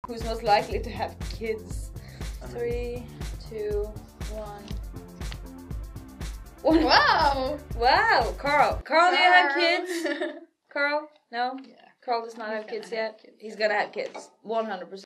Who's most likely to have kids? 3, 2, 1. Wow! Wow, Carl. Carl, do you have kids? Carl? No? Yeah. Carl does not have kids yet. He's gonna have kids. 100%.